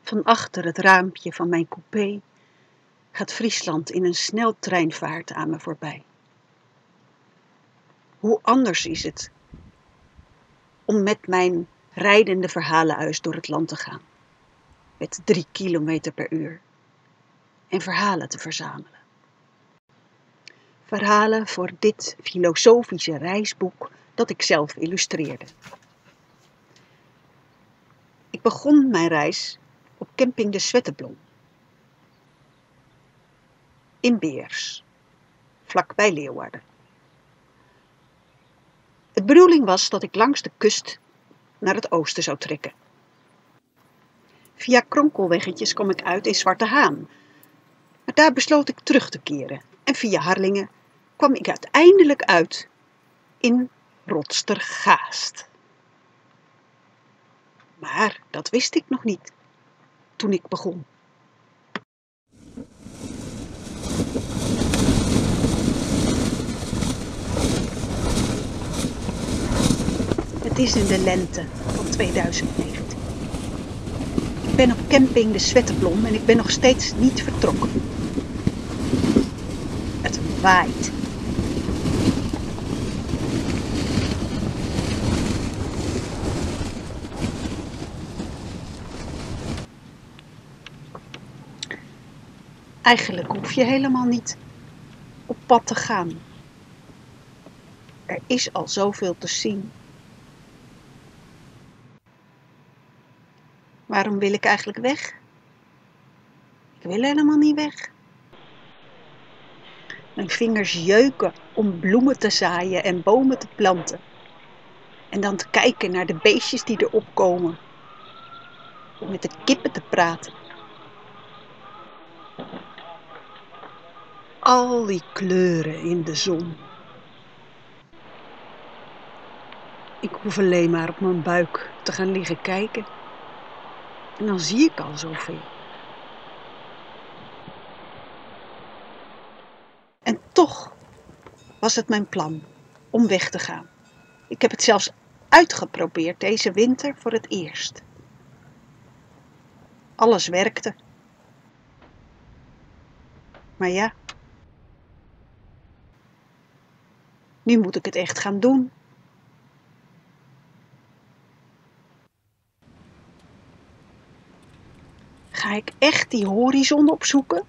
Van achter het raampje van mijn coupé gaat Friesland in een sneltreinvaart aan me voorbij. Hoe anders is het om met mijn rijdende verhalenhuis door het land te gaan, met 3 kilometer per uur, en verhalen te verzamelen. Verhalen voor dit filosofische reisboek dat ik zelf illustreerde. Ik begon mijn reis op camping de Zwetteblom in Beers, vlakbij Leeuwarden. De bedoeling was dat ik langs de kust naar het oosten zou trekken. Via kronkelweggetjes kwam ik uit in Zwarte Haan, maar daar besloot ik terug te keren en via Harlingen kwam ik uiteindelijk uit in Rotstergaast. Maar dat wist ik nog niet toen ik begon. Het is in de lente van 2019. Ik ben op camping de Zwetteblom en ik ben nog steeds niet vertrokken. Het waait. Eigenlijk hoef je helemaal niet op pad te gaan. Er is al zoveel te zien. Waarom wil ik eigenlijk weg? Ik wil helemaal niet weg. Mijn vingers jeuken om bloemen te zaaien en bomen te planten. En dan te kijken naar de beestjes die erop komen. Om met de kippen te praten. Al die kleuren in de zon. Ik hoef alleen maar op mijn buik te gaan liggen kijken. En dan zie ik al zoveel. En toch was het mijn plan om weg te gaan. Ik heb het zelfs uitgeprobeerd deze winter voor het eerst. Alles werkte. Maar ja, nu moet ik het echt gaan doen. Ga ik echt die horizon opzoeken?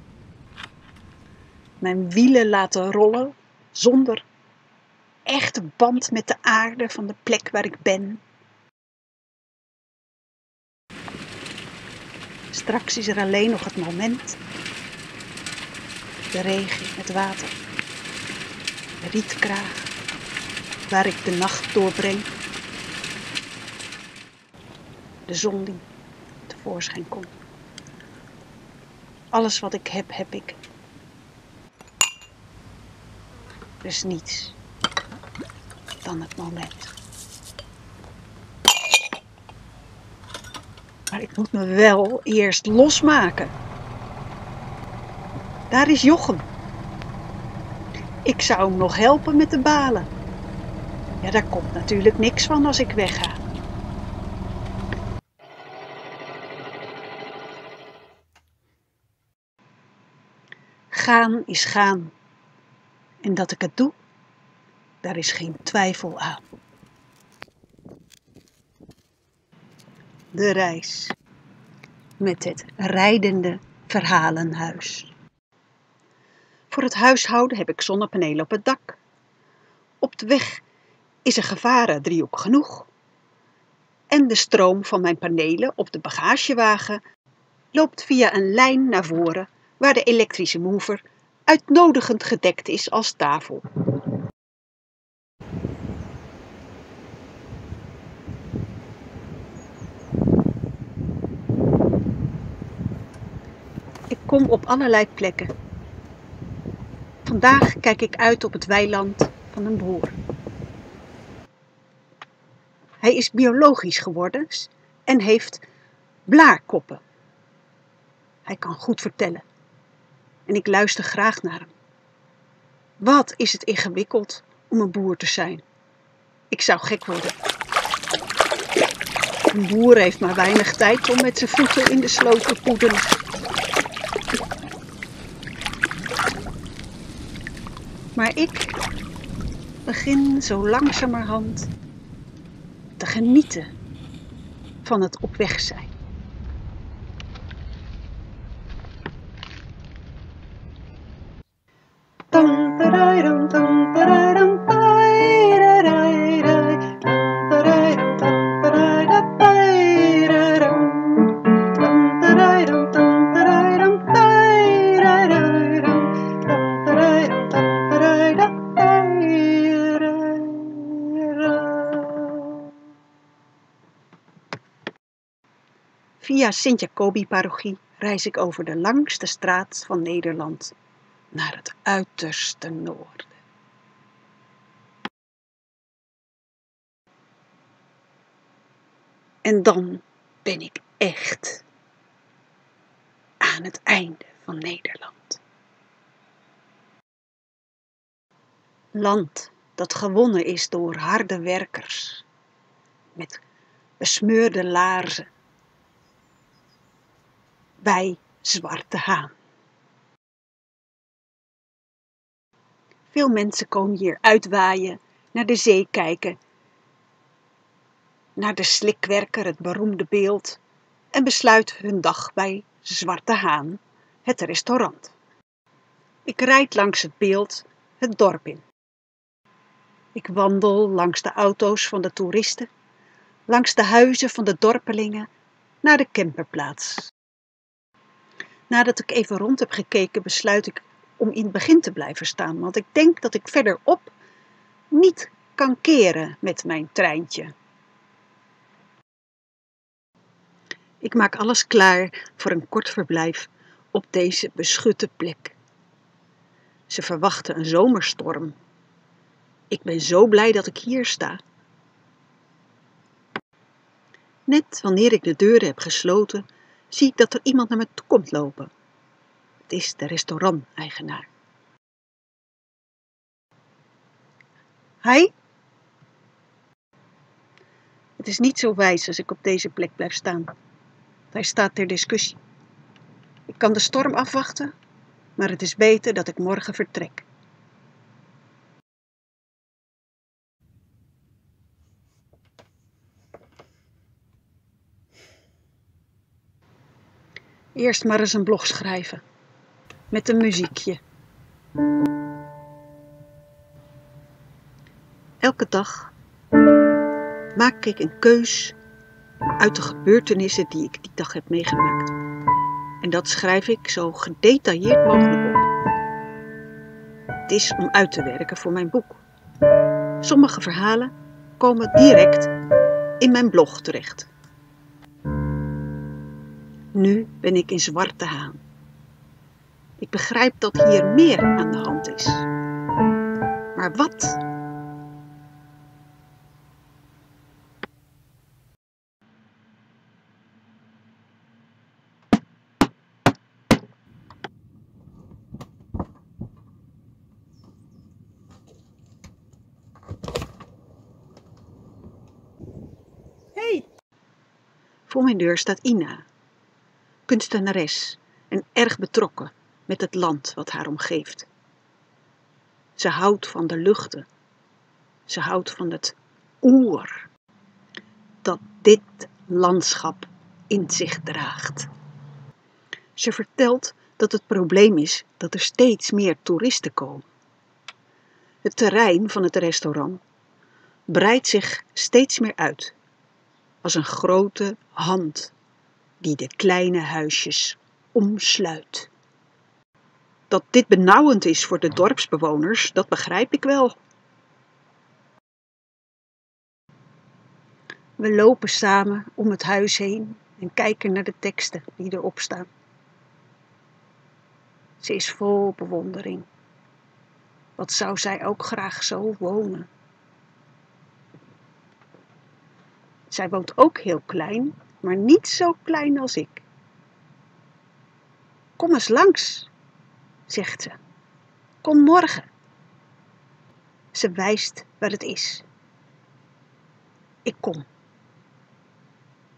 Mijn wielen laten rollen zonder echte band met de aarde van de plek waar ik ben. Straks is er alleen nog het moment. De regen, het water, de rietkraag waar ik de nacht doorbreng. De zon die tevoorschijn komt. Alles wat ik heb, heb ik. Er is niets dan het moment. Maar ik moet me wel eerst losmaken. Daar is Jochem. Ik zou hem nog helpen met de balen. Ja, daar komt natuurlijk niks van als ik wegga. Gaan is gaan. En dat ik het doe, daar is geen twijfel aan. De reis met het rijdende verhalenhuis. Voor het huishouden heb ik zonnepanelen op het dak. Op de weg is een gevarendriehoek genoeg. En de stroom van mijn panelen op de bagagewagen loopt via een lijn naar voren waar de elektrische mover uitnodigend gedekt is als tafel. Ik kom op allerlei plekken. Vandaag kijk ik uit op het weiland van een broer. Hij is biologisch geworden en heeft blaarkoppen. Hij kan goed vertellen. En ik luister graag naar hem. Wat is het ingewikkeld om een boer te zijn? Ik zou gek worden. Een boer heeft maar weinig tijd om met zijn voeten in de sloot te poedelen. Maar ik begin zo langzamerhand te genieten van het op weg zijn. Via Sint-Jacobi-parochie reis ik over de langste straat van Nederland naar het uiterste noorden. En dan ben ik echt aan het einde van Nederland. Land dat gewonnen is door harde werkers met besmeurde laarzen bij Zwarte Haan. Veel mensen komen hier uitwaaien, naar de zee kijken, naar de slikwerker, het beroemde beeld, en besluiten hun dag bij Zwarte Haan, het restaurant. Ik rijd langs het beeld het dorp in. Ik wandel langs de auto's van de toeristen, langs de huizen van de dorpelingen, naar de camperplaats. Nadat ik even rond heb gekeken, besluit ik om in het begin te blijven staan, want ik denk dat ik verderop niet kan keren met mijn treintje. Ik maak alles klaar voor een kort verblijf op deze beschutte plek. Ze verwachten een zomerstorm. Ik ben zo blij dat ik hier sta. Net wanneer ik de deuren heb gesloten, zie ik dat er iemand naar me toe komt lopen. Het is de restauranteigenaar. Hi. Het is niet zo wijs als ik op deze plek blijf staan. Hij staat ter discussie. Ik kan de storm afwachten, maar het is beter dat ik morgen vertrek. Eerst maar eens een blog schrijven, met een muziekje. Elke dag maak ik een keus uit de gebeurtenissen die ik die dag heb meegemaakt. En dat schrijf ik zo gedetailleerd mogelijk op. Het is om uit te werken voor mijn boek. Sommige verhalen komen direct in mijn blog terecht. Nu ben ik in Zwarte Haan. Ik begrijp dat hier meer aan de hand is. Maar wat? Hey! Voor mijn deur staat Ina, kunstenares en erg betrokken met het land wat haar omgeeft. Ze houdt van de luchten. Ze houdt van het oer dat dit landschap in zich draagt. Ze vertelt dat het probleem is dat er steeds meer toeristen komen. Het terrein van het restaurant breidt zich steeds meer uit, als een grote hand die de kleine huisjes omsluit. Dat dit benauwend is voor de dorpsbewoners, dat begrijp ik wel. We lopen samen om het huis heen en kijken naar de teksten die erop staan. Ze is vol bewondering. Wat zou zij ook graag zo wonen? Zij woont ook heel klein, maar niet zo klein als ik. Kom eens langs, zegt ze. Kom morgen. Ze wijst waar het is. Ik kom.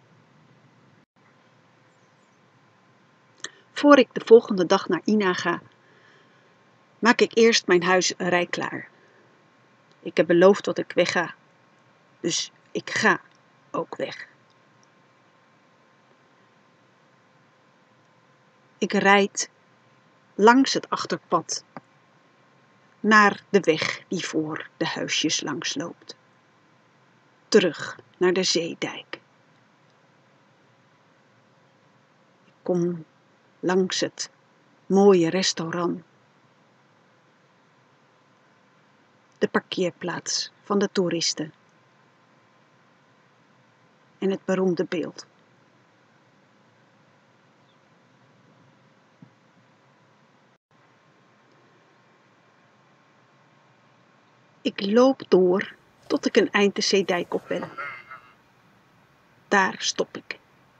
Voor ik de volgende dag naar Ina ga, maak ik eerst mijn huis rijklaar. Ik heb beloofd dat ik wegga, dus ik ga ook weg. Ik rijd langs het achterpad naar de weg die voor de huisjes langs loopt. Terug naar de zeedijk. Ik kom langs het mooie restaurant. De parkeerplaats van de toeristen. En het beroemde beeld. Ik loop door tot ik een eind de zeedijk op ben. Daar stop ik.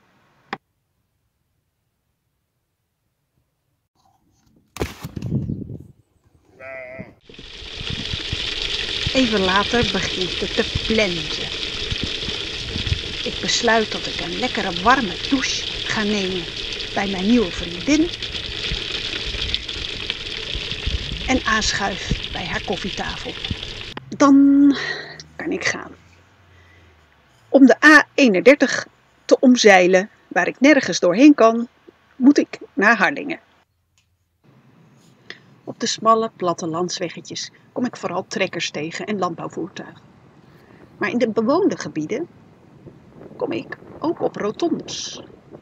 Even later begint het te plensen. Ik besluit dat ik een lekkere warme douche ga nemen bij mijn nieuwe vriendin. En aanschuif bij haar koffietafel. Dan kan ik gaan. Om de A31 te omzeilen, waar ik nergens doorheen kan, moet ik naar Harlingen. Op de smalle plattelandsweggetjes kom ik vooral trekkers tegen en landbouwvoertuigen. Maar in de bewoonde gebieden kom ik ook op rotondes,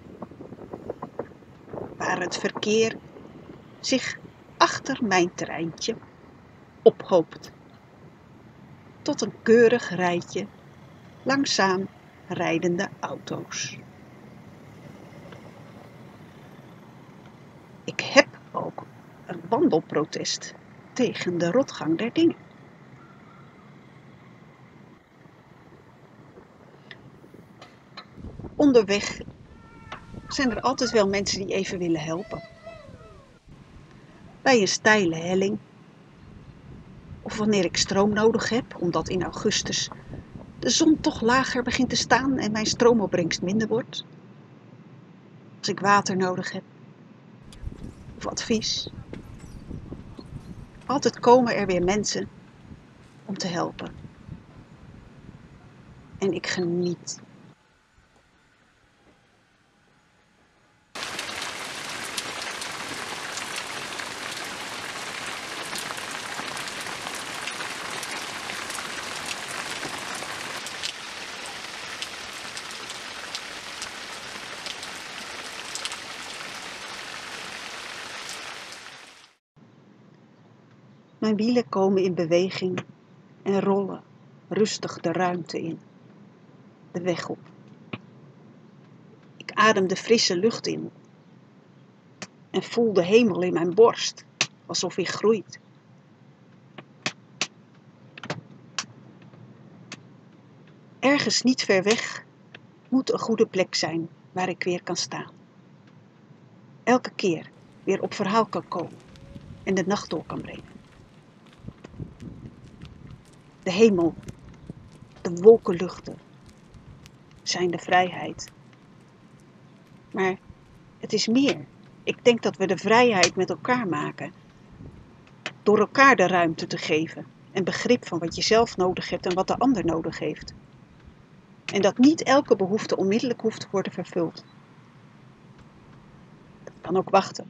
waar het verkeer zich achter mijn terreintje ophoopt. Tot een keurig rijtje langzaam rijdende auto's. Ik heb ook een wandelprotest tegen de rotgang der dingen. Onderweg zijn er altijd wel mensen die even willen helpen. Bij een steile helling. Of wanneer ik stroom nodig heb, omdat in augustus de zon toch lager begint te staan en mijn stroomopbrengst minder wordt. Als ik water nodig heb. Of advies. Altijd komen er weer mensen om te helpen. En ik geniet. Mijn wielen komen in beweging en rollen rustig de ruimte in, de weg op. Ik adem de frisse lucht in en voel de hemel in mijn borst, alsof hij groeit. Ergens niet ver weg moet een goede plek zijn waar ik weer kan staan. Elke keer weer op verhaal kan komen en de nacht door kan brengen. De hemel, de wolkenluchten zijn de vrijheid. Maar het is meer. Ik denk dat we de vrijheid met elkaar maken. Door elkaar de ruimte te geven en begrip van wat je zelf nodig hebt en wat de ander nodig heeft. En dat niet elke behoefte onmiddellijk hoeft te worden vervuld. Dat kan ook wachten.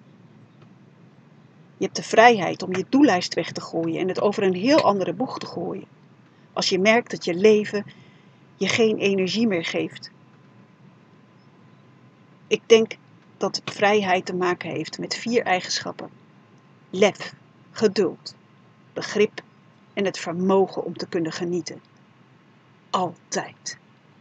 Je hebt de vrijheid om je doellijst weg te gooien en het over een heel andere boeg te gooien. Als je merkt dat je leven je geen energie meer geeft. Ik denk dat vrijheid te maken heeft met 4 eigenschappen. Lef, geduld, begrip en het vermogen om te kunnen genieten. Altijd.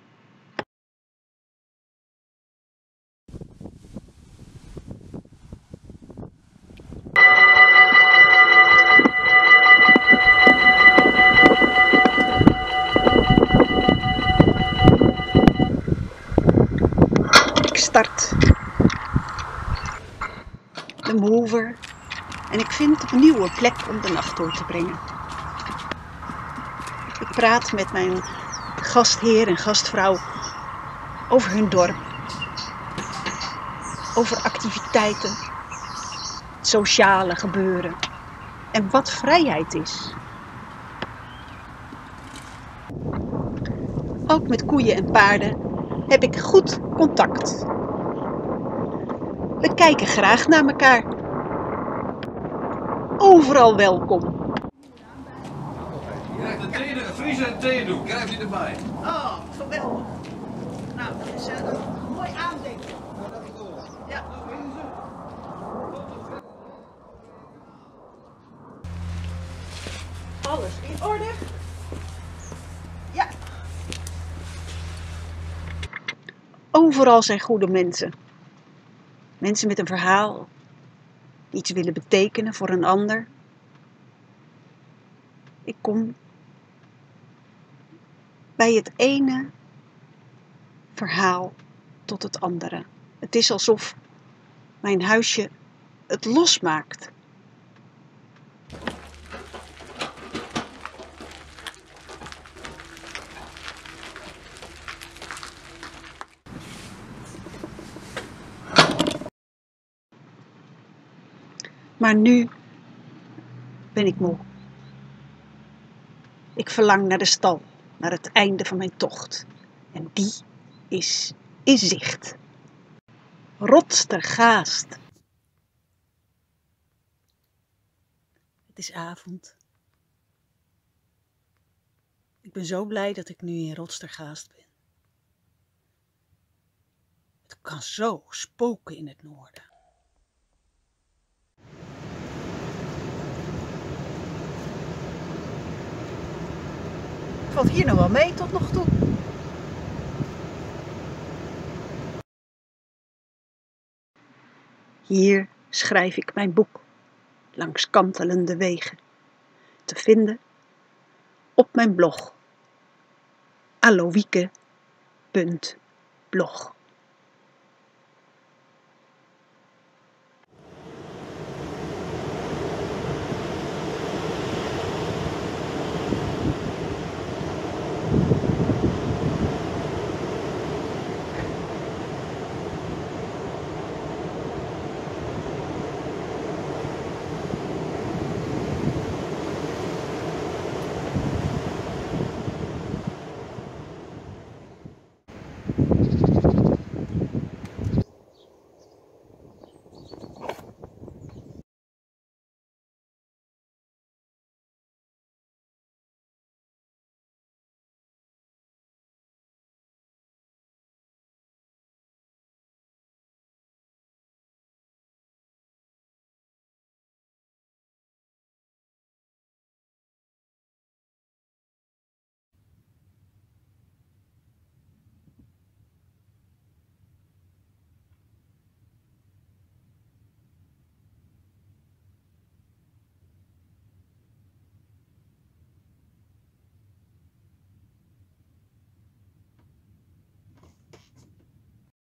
Ik start de mover en ik vind opnieuw een plek om de nacht door te brengen. Ik praat met mijn gastheer en gastvrouw over hun dorp. over activiteiten, het sociale gebeuren en wat vrijheid is. Ook met koeien en paarden heb ik goed contact. We kijken graag naar elkaar. Overal welkom. Je krijgt een thee, een vriezer en theedoek. Krijgt u erbij. Oh, geweldig. Nou, dat is een mooi aandenken. Ja. Alles in orde? Ja. Overal zijn goede mensen. Mensen met een verhaal. Iets willen betekenen voor een ander. Ik kom bij het ene verhaal tot het andere. Het is alsof mijn huisje het losmaakt. Maar nu ben ik moe. Ik verlang naar de stal, naar het einde van mijn tocht. En die is in zicht. Rotstergaast. Het is avond. Ik ben zo blij dat ik nu in Rotstergaast ben. Het kan zo spoken in het noorden. Valt hier nog wel mee tot nog toe. Hier schrijf ik mijn boek langs kantelende wegen. Te vinden op mijn blog alowieke.blog.